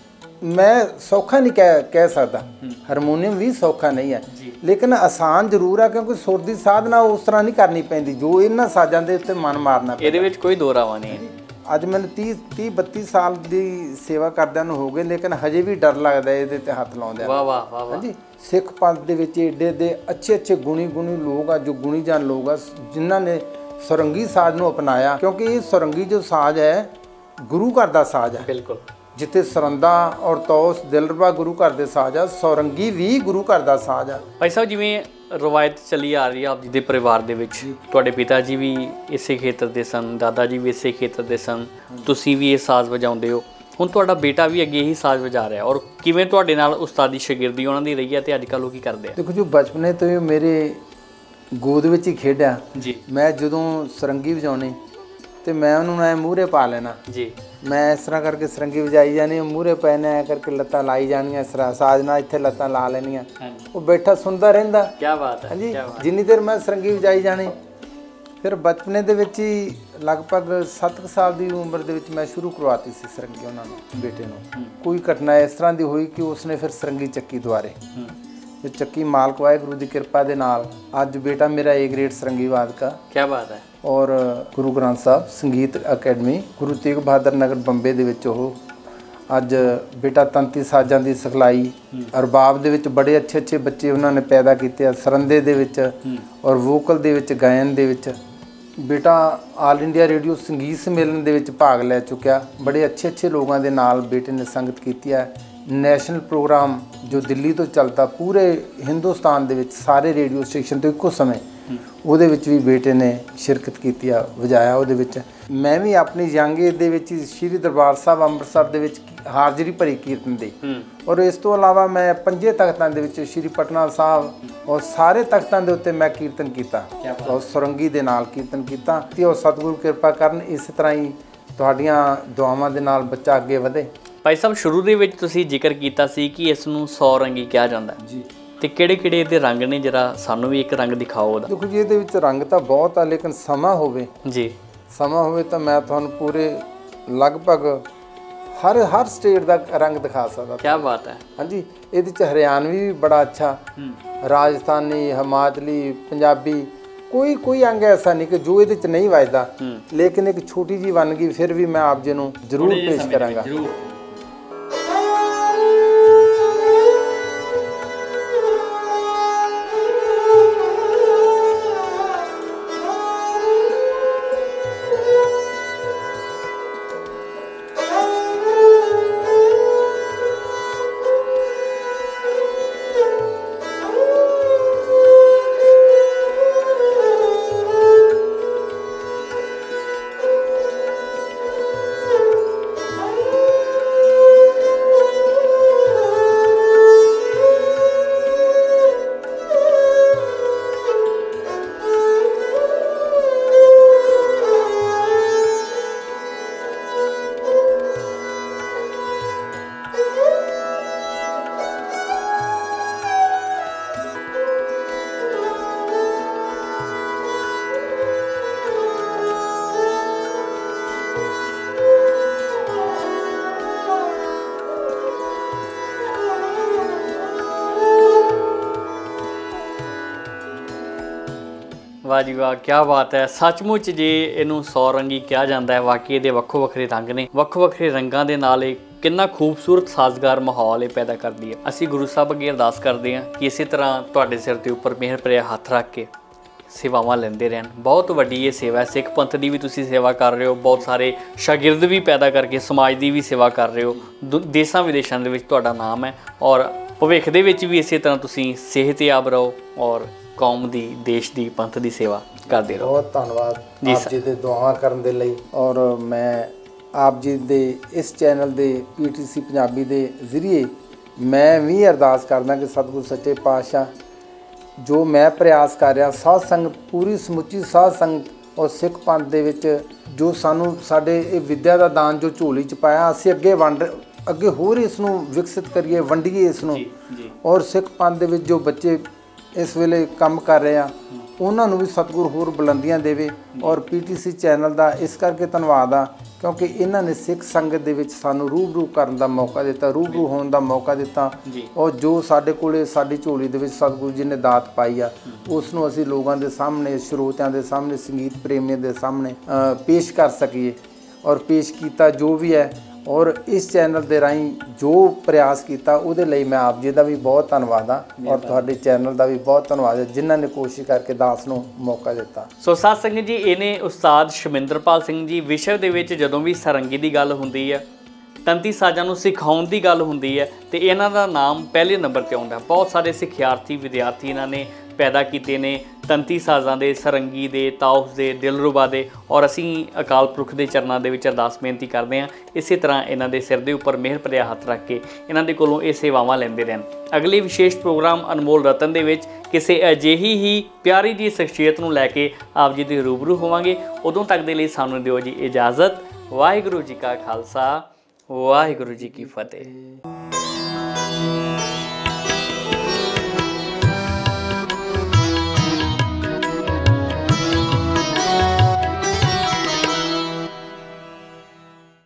ਮੈਂ ਸੌਖਾ ਨਹੀਂ ਕਹਿ ਸਕਦਾ, ਹਾਰਮੋਨੀਅਮ ਵੀ ਸੌਖਾ ਨਹੀਂ ਹੈ, ਲੇਕਿਨ ਆਸਾਨ ਜ਼ਰੂਰ ਆ, ਕਿਉਂਕਿ ਸੁਰ ਦੀ ਸਾਧਨਾ ਉਸ ਤਰ੍ਹਾਂ ਨਹੀਂ ਕਰਨੀ ਪੈਂਦੀ ਜੋ ਇਹਨਾਂ ਸਾਜ਼ਾਂ ਦੇ ਉੱਤੇ ਮਨ ਮਾਰਨਾ ਪੈਂਦਾ। ਇਹਦੇ ਵਿੱਚ ਕੋਈ ਦੋਰਾਵਾ ਨਹੀਂ ਹੈ। ਅੱਜ ਮੈਨੂੰ 30-32 ਸਾਲ ਦੀ ਸੇਵਾ ਕਰਦਿਆਂ ਨੂੰ ਹੋ ਗਏ, ਲੇਕਿਨ ਹਜੇ ਵੀ ਡਰ ਲੱਗਦਾ ਇਹਦੇ ਤੇ ਹੱਥ ਲਾਉਂਦਿਆਂ। ਵਾਹ ਵਾਹ ਵਾਹ। ਹਾਂਜੀ, ਸਿੱਖ ਪੰਥ ਦੇ ਵਿੱਚ ਏਡੇ ਦੇ ਅੱਛੇ ਗੁਣੀ ਲੋਕ ਆ, ਜੋ ਗੁਣੀ ਜਾਨ ਲੋਕ ਆ, ਜਿਨ੍ਹਾਂ ਨੇ ਸੁਰੰਗੀ ਸਾਜ਼ ਨੂੰ ਅਪਣਾਇਆ। ਕਿਉਂਕਿ ਇਹ ਸੁਰੰਗੀ ਜੋ ਸਾਜ਼ ਹੈ ਗੁਰੂ ਘਰ ਦਾ ਸਾਜ਼ ਹੈ। ਬਿਲਕੁਲ, ਜਿੱਥੇ ਸਰੰਦਾ ਔਰ ਤੌਸ, ਦਿਲਰਬਾ ਗੁਰੂ ਘਰ ਦੇ ਸਾਜ਼ ਆ, ਸੌਰੰਗੀ ਵੀ ਗੁਰੂ ਘਰ ਦਾ ਸਾਜ਼ ਆ। ਭਾਈ ਸਾਹਿਬ, ਜਿਵੇਂ ਰਵਾਇਤ ਚੱਲੀ ਆ ਰਹੀ ਹੈ ਆਪ ਜੀ ਦੇ ਪਰਿਵਾਰ ਦੇ ਵਿੱਚ, ਤੁਹਾਡੇ ਪਿਤਾ ਜੀ ਵੀ ਇਸੇ ਖੇਤਰ ਦੇ ਸਨ, ਦਾਦਾ ਜੀ ਵੀ ਇਸੇ ਖੇਤਰ ਦੇ ਸਨ, ਤੁਸੀਂ ਵੀ ਇਹ ਸਾਜ਼ ਵਜਾਉਂਦੇ ਹੋ, ਹੁਣ ਤੁਹਾਡਾ ਬੇਟਾ ਵੀ ਅੱਗੇ ਹੀ ਸਾਜ਼ ਵਜਾ ਰਿਹਾ, ਔਰ ਕਿਵੇਂ ਤੁਹਾਡੇ ਨਾਲ ਉਸਤਾਦੀ ਸ਼ਾਗਿਰਦੀ ਉਹਨਾਂ ਦੀ ਰਹੀ ਹੈ ਤੇ ਅੱਜ ਕੱਲ੍ਹ ਉਹ ਕੀ ਕਰਦੇ ਆ? ਦੇਖੋ ਜੋ ਬਚਪਨੇ ਤੋਂ ਹੀ ਮੇਰੇ ਗੋਦ ਵਿੱਚ ਹੀ ਖੇਡਿਆ ਜੀ। ਮੈਂ ਜਦੋਂ ਸਰੰਗੀ ਵਜਾਉਣੀ ਤੇ ਮੈਂ ਉਹਨੂੰ ਐ ਮੂਹਰੇ ਪਾ ਲੈਣਾ ਜੀ, ਮੈਂ ਇਸ ਤਰ੍ਹਾਂ ਕਰਕੇ ਸਰੰਗੀ ਵਜਾਈ ਜਾਣੀ, ਮੂਹਰੇ ਪੈਣੇ ਐ ਕਰਕੇ ਲੱਤਾਂ ਲਾਈ ਜਾਣੀਆਂ, ਇਸ ਤਰ੍ਹਾਂ ਸਾਜ਼ ਨਾਲ ਇੱਥੇ ਲੱਤਾਂ ਲਾ ਲੈਣੀਆਂ, ਉਹ ਬੈਠਾ ਸੁਣਦਾ ਰਹਿੰਦਾ। ਕੀ ਬਾਤ ਹੈ। ਹਾਂਜੀ, ਜਿੰਨੀ ਦੇਰ ਮੈਂ ਸਰੰਗੀ ਵਜਾਈ ਜਾਣੀ। ਫਿਰ ਬਚਪਨੇ ਦੇ ਵਿੱਚ ਹੀ ਲਗਭਗ 7 ਸਾਲ ਦੀ ਉਮਰ ਦੇ ਵਿੱਚ ਮੈਂ ਸ਼ੁਰੂ ਕਰਵਾਤੀ ਸੀ ਸਰੰਗੀ ਉਹਨਾਂ ਨੂੰ, ਬੇਟੇ ਨੂੰ। ਕੋਈ ਘਟਨਾ ਇਸ ਤਰ੍ਹਾਂ ਦੀ ਹੋਈ ਕਿ ਉਸਨੇ ਫਿਰ ਸਰੰਗੀ ਚੱਕੀ ਦੁਆਰੇ, ਜੋ ਚੱਕੀ ਮਾਲਕ ਵਾਹਿਗੁਰੂ ਦੀ ਕਿਰਪਾ ਦੇ ਨਾਲ ਅੱਜ ਬੇਟਾ ਮੇਰਾ ਏ ਗ੍ਰੇਡ ਸਰੰਗੀ ਵਾਦਕਾ। ਕੀ ਬਾਤ ਹੈ। ਔਰ ਗੁਰੂ ਗ੍ਰੰਥ ਸਾਹਿਬ ਸੰਗੀਤ ਅਕੈਡਮੀ ਗੁਰੂ ਤੇਗ ਬਹਾਦਰ ਨਗਰ ਬੰਬੇ ਦੇ ਵਿੱਚ ਉਹ ਅੱਜ ਬੇਟਾ ਤੰਤੀ ਸਾਜ਼ਾਂ ਦੀ ਸਿਖਲਾਈ, ਅਰਬਾਬ ਦੇ ਵਿੱਚ ਬੜੇ ਅੱਛੇ ਬੱਚੇ ਉਹਨਾਂ ਨੇ ਪੈਦਾ ਕੀਤੇ ਆ, ਸਰੰਦੇ ਦੇ ਵਿੱਚ ਔਰ ਵੋਕਲ ਦੇ ਵਿੱਚ, ਗਾਇਨ ਦੇ ਵਿੱਚ। ਬੇਟਾ ਆਲ ਇੰਡੀਆ ਰੇਡੀਓ ਸੰਗੀਤ ਸੰਮੇਲਨ ਦੇ ਵਿੱਚ ਭਾਗ ਲੈ ਚੁੱਕਿਆ। ਬੜੇ ਅੱਛੇ ਲੋਕਾਂ ਦੇ ਨਾਲ ਬੇਟੇ ਨੇ ਸੰਗਤ ਕੀਤੀ ਹੈ। ਨੈਸ਼ਨਲ ਪ੍ਰੋਗਰਾਮ ਜੋ ਦਿੱਲੀ ਤੋਂ ਚੱਲਦਾ ਪੂਰੇ ਹਿੰਦੁਸਤਾਨ ਦੇ ਵਿੱਚ ਸਾਰੇ ਰੇਡੀਓ ਸਟੇਸ਼ਨ ਤੋਂ ਇੱਕੋ ਸਮੇਂ, ਉਹਦੇ ਵਿੱਚ ਵੀ ਬੇਟੇ ਨੇ ਸ਼ਿਰਕਤ ਕੀਤੀ ਆ, ਵਜਾਇਆ ਉਹਦੇ ਵਿੱਚ। ਮੈਂ ਵੀ ਆਪਣੀ ਯੰਗ ਏਜ ਦੇ ਵਿੱਚ ਸ਼੍ਰੀ ਦਰਬਾਰ ਸਾਹਿਬ ਅੰਮ੍ਰਿਤਸਰ ਦੇ ਵਿੱਚ ਹਾਜ਼ਰੀ ਭਰੀ ਕੀਰਤਨ ਦੀ, ਔਰ ਇਸ ਤੋਂ ਇਲਾਵਾ ਮੈਂ 5 ਤਖਤਾਂ ਦੇ ਵਿੱਚ ਸ਼੍ਰੀ ਪਟਨਾ ਸਾਹਿਬ ਔਰ ਸਾਰੇ ਤਖਤਾਂ ਦੇ ਉੱਤੇ ਮੈਂ ਕੀਰਤਨ ਕੀਤਾ, ਔਰ ਸੁਰੰਗੀ ਦੇ ਨਾਲ ਕੀਰਤਨ ਕੀਤਾ। ਤੇ ਉਹ ਸਤਿਗੁਰੂ ਕਿਰਪਾ ਕਰਨ ਇਸ ਤਰ੍ਹਾਂ ਹੀ ਤੁਹਾਡੀਆਂ ਦੁਆਵਾਂ ਦੇ ਨਾਲ ਬੱਚਾ ਅੱਗੇ ਵਧੇ। ਭਾਈ ਸਾਹਿਬ, ਸ਼ੁਰੂ ਦੇ ਵਿੱਚ ਤੁਸੀਂ ਜ਼ਿਕਰ ਕੀਤਾ ਸੀ ਕਿ ਇਸ ਨੂੰ ਸੌਰੰਗੀ ਕਿਹਾ ਜਾਂਦਾ ਜੀ, ਤੇ ਕਿਹੜੇ ਇਹਦੇ ਰੰਗ ਨੇ, ਜਰਾ ਸਾਨੂੰ ਵੀ ਇੱਕ ਰੰਗ ਦਿਖਾਓ ਉਹਦਾ। ਦੇਖੋ ਜੀ, ਇਹਦੇ ਵਿੱਚ ਰੰਗ ਤਾਂ ਬਹੁਤ ਆ, ਲੇਕਿਨ ਸਮਾਂ ਹੋਵੇ ਜੀ, ਸਮਾਂ ਹੋਵੇ ਤਾਂ ਮੈਂ ਤੁਹਾਨੂੰ ਪੂਰੇ ਲਗਭਗ ਹਰ ਸਟੇਟ ਦਾ ਰੰਗ ਦਿਖਾ ਸਕਦਾ। ਕੀ ਬਾਤ ਹੈ। ਹਾਂਜੀ, ਇਹਦੇ ਚ ਹਰਿਆਣਵੀ ਵੀ ਬੜਾ ਅੱਛਾ, ਰਾਜਸਥਾਨੀ, ਹਿਮਾਚਲੀ, ਪੰਜਾਬੀ, ਕੋਈ ਅੰਗ ਐਸਾ ਨਹੀਂ ਕਿ ਜੋ ਇਹਦੇ ਚ ਨਹੀਂ ਵੱਜਦਾ। ਲੇਕਿਨ ਇੱਕ ਛੋਟੀ ਜੀ ਵੰਨਗੀ ਫਿਰ ਵੀ ਮੈਂ ਆਪ ਜੀ ਨੂੰ ਜ਼ਰੂਰ ਪੇਸ਼ ਕਰਾਂਗਾ। ਵਾਹ ਜੀ ਵਾਹ, ਕੀ ਬਾਤ ਹੈ। ਸੱਚਮੁੱਚ ਜੇ ਇਹਨੂੰ ਸੌਰੰਗੀ ਕਿਹਾ ਜਾਂਦਾ ਹੈ, ਵਾਕਈ ਇਹਦੇ ਵੱਖੋ ਵੱਖਰੇ ਰੰਗ ਨੇ, ਵੱਖੋ ਵੱਖਰੇ ਰੰਗਾਂ ਦੇ ਨਾਲ ਇਹ ਕਿੰਨਾ ਖੂਬਸੂਰਤ ਸਾਜ਼ਗਾਰ ਮਾਹੌਲ ਇਹ ਪੈਦਾ ਕਰਦੀ ਹੈ। ਅਸੀਂ ਗੁਰੂ ਸਾਹਿਬ ਅੱਗੇ ਅਰਦਾਸ ਕਰਦੇ ਹਾਂ ਕਿ ਇਸੇ ਤਰ੍ਹਾਂ ਤੁਹਾਡੇ ਸਿਰ ਦੇ ਉੱਪਰ ਮਿਹਰ ਭਰਿਆ ਹੱਥ ਰੱਖ ਕੇ ਸੇਵਾਵਾਂ ਲੈਂਦੇ ਰਹਿਣ। ਬਹੁਤ ਵੱਡੀ ਇਹ ਸੇਵਾ ਹੈ। ਸਿੱਖ ਪੰਥ ਦੀ ਵੀ ਤੁਸੀਂ ਸੇਵਾ ਕਰ ਰਹੇ ਹੋ, ਬਹੁਤ ਸਾਰੇ ਸ਼ਾਗਿਰਦ ਵੀ ਪੈਦਾ ਕਰਕੇ ਸਮਾਜ ਦੀ ਵੀ ਸੇਵਾ ਕਰ ਰਹੇ ਹੋ। ਦੇਸ਼ਾਂ ਵਿਦੇਸ਼ਾਂ ਦੇ ਵਿੱਚ ਤੁਹਾਡਾ ਨਾਮ ਹੈ ਔਰ ਭਵਿੱਖ ਦੇ ਵਿੱਚ ਵੀ ਇਸੇ ਤਰ੍ਹਾਂ ਤੁਸੀਂ ਸਿਹਤਯਾਬ ਰਹੋ ਔਰ ਕੌਮ ਦੀ, ਦੇਸ਼ ਦੀ, ਪੰਥ ਦੀ ਸੇਵਾ ਕਰਦੇ ਰਹੋ। ਬਹੁਤ ਧੰਨਵਾਦ ਆਪ ਜੀ ਦੇ ਦੁਆਵਾਂ ਕਰਨ ਦੇ ਲਈ। ਔਰ ਮੈਂ ਆਪ ਜੀ ਦੇ ਇਸ ਚੈਨਲ ਦੇ PTC ਪੰਜਾਬੀ ਦੇ ਜ਼ਰੀਏ ਮੈਂ ਵੀ ਅਰਦਾਸ ਕਰਦਾ ਕਿ ਸਤਿਗੁਰੂ ਸੱਚੇ ਪਾਤਸ਼ਾਹ ਜੋ ਮੈਂ ਪ੍ਰਯਾਸ ਕਰ ਰਿਹਾ, ਸਾਧ ਸੰਗਤ ਪੂਰੀ ਸਮੁੱਚੀ ਸਾਧ ਸੰਗਤ ਔਰ ਸਿੱਖ ਪੰਥ ਦੇ ਵਿੱਚ ਜੋ ਸਾਨੂੰ ਸਾਡੇ ਇਹ ਵਿੱਦਿਆ ਦਾ ਦਾਨ ਜੋ ਝੋਲੀ 'ਚ ਪਾਇਆ, ਅਸੀਂ ਅੱਗੇ ਹੋਰ ਇਸ ਨੂੰ ਵਿਕਸਿਤ ਕਰੀਏ, ਵੰਡੀਏ ਇਸ ਨੂੰ। ਔਰ ਸਿੱਖ ਪੰਥ ਦੇ ਵਿੱਚ ਜੋ ਬੱਚੇ ਇਸ ਵੇਲੇ ਕੰਮ ਕਰ ਰਹੇ ਆ ਉਹਨਾਂ ਨੂੰ ਵੀ ਸਤਿਗੁਰੂ ਹੋਰ ਬੁਲੰਦੀਆਂ ਦੇਵੇ। ਔਰ PTC ਚੈਨਲ ਦਾ ਇਸ ਕਰਕੇ ਧੰਨਵਾਦ ਆ ਕਿਉਂਕਿ ਇਹਨਾਂ ਨੇ ਸਿੱਖ ਸੰਗਤ ਦੇ ਵਿੱਚ ਸਾਨੂੰ ਰੂਬਰੂ ਕਰਨ ਦਾ ਮੌਕਾ ਦਿੱਤਾ, ਰੂਬਰੂ ਹੋਣ ਦਾ ਮੌਕਾ ਦਿੱਤਾ। ਔਰ ਜੋ ਸਾਡੇ ਕੋਲੇ ਸਾਡੀ ਝੋਲੀ ਦੇ ਵਿੱਚ ਸਤਿਗੁਰੂ ਜੀ ਨੇ ਦਾਤ ਪਾਈ ਆ ਉਸ ਨੂੰ ਅਸੀਂ ਲੋਕਾਂ ਦੇ ਸਾਹਮਣੇ, ਸਰੋਤਿਆਂ ਦੇ ਸਾਹਮਣੇ, ਸੰਗੀਤ ਪ੍ਰੇਮੀਆਂ ਦੇ ਸਾਹਮਣੇ ਪੇਸ਼ ਕਰ ਸਕੀਏ। ਔਰ ਪੇਸ਼ ਕੀਤਾ ਜੋ ਵੀ ਹੈ ਔਰ ਇਸ ਚੈਨਲ ਦੇ ਰਾਹੀਂ ਜੋ ਪ੍ਰਯਾਸ ਕੀਤਾ ਉਹਦੇ ਲਈ ਮੈਂ ਆਪ ਜੀ ਦਾ ਵੀ ਬਹੁਤ ਧੰਨਵਾਦ ਆ ਔਰ ਤੁਹਾਡੇ ਚੈਨਲ ਦਾ ਵੀ ਬਹੁਤ ਧੰਨਵਾਦ ਹੈ ਜਿਨ੍ਹਾਂ ਨੇ ਕੋਸ਼ਿਸ਼ ਕਰਕੇ ਦਾਸ ਨੂੰ ਮੌਕਾ ਦਿੱਤਾ। ਸੋ ਸਾਧ ਸੰਗਤ ਜੀ, ਇਹਨੇ ਉਸਤਾਦ ਸ਼ਮਿੰਦਰਪਾਲ ਸਿੰਘ ਜੀ। ਵਿਸ਼ਵ ਦੇ ਵਿੱਚ ਜਦੋਂ ਵੀ ਸਾਰੰਗੀ ਦੀ ਗੱਲ ਹੁੰਦੀ ਹੈ, ਤੰਤੀ ਸਾਜ਼ਾਂ ਨੂੰ ਸਿਖਾਉਣ ਦੀ ਗੱਲ ਹੁੰਦੀ ਹੈ ਤੇ ਇਹਨਾਂ ਦਾ ਨਾਮ ਪਹਿਲੇ ਨੰਬਰ 'ਤੇ ਆਉਂਦਾ। ਬਹੁਤ ਸਾਰੇ ਸਿੱਖਿਆਰਥੀ, ਵਿਦਿਆਰਥੀ ਇਹਨਾਂ ਨੇ ਪੈਦਾ ਕੀਤੇ ਨੇ ਤੰਤੀ ਸਾਜ਼ਾਂ ਦੇ, ਸਾਰੰਗੀ ਦੇ, ਤਾਉਸ ਦੇ, ਦਿਲਰੂਬਾ ਦੇ। ਔਰ ਅਸੀਂ ਅਕਾਲ ਪੁਰਖ ਦੇ ਚਰਨਾਂ ਦੇ ਵਿੱਚ ਅਰਦਾਸ ਬੇਨਤੀ ਕਰਦੇ ਹਾਂ ਇਸੇ ਤਰ੍ਹਾਂ ਇਹਨਾਂ ਦੇ ਸਿਰ ਦੇ ਉੱਪਰ ਮਿਹਰ ਭਰਿਆ ਹੱਥ ਰੱਖ ਕੇ ਇਹਨਾਂ ਦੇ ਕੋਲੋਂ ਇਹ ਸੇਵਾਵਾਂ ਲੈਂਦੇ ਰਹਿਣ। ਅਗਲੇ ਵਿਸ਼ੇਸ਼ ਪ੍ਰੋਗਰਾਮ ਅਨਮੋਲ ਰਤਨ ਦੇ ਵਿੱਚ ਕਿਸੇ ਅਜਿਹੀ ਹੀ ਪਿਆਰੀ ਜਿਹੀ ਸ਼ਖਸੀਅਤ ਨੂੰ ਲੈ ਕੇ ਆਪ ਜੀ ਦੇ ਰੂਬਰੂ ਹੋਵਾਂਗੇ। ਉਦੋਂ ਤੱਕ ਦੇ ਲਈ ਸਾਨੂੰ ਦਿਓ ਜੀ ਇਜਾਜ਼ਤ। ਵਾਹਿਗੁਰੂ ਜੀ ਕਾ ਖਾਲਸਾ, ਵਾਹਿਗੁਰੂ ਜੀ ਕੀ ਫਤਿਹ।